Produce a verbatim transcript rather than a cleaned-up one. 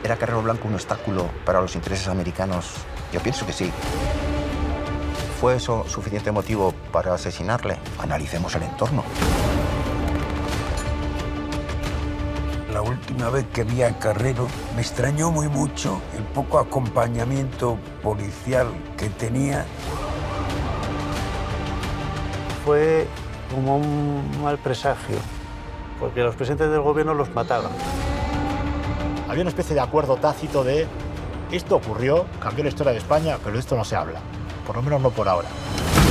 ¿Era Carrero Blanco un obstáculo para los intereses americanos? Yo pienso que sí. ¿Fue eso suficiente motivo para asesinarle? Analicemos el entorno. La última vez que vi a Carrero me extrañó muy mucho el poco acompañamiento policial que tenía. Fue como un mal presagio, porque los presidentes del gobierno los mataban. Había una especie de acuerdo tácito de esto ocurrió, cambió la historia de España, pero de esto no se habla, por lo menos no por ahora.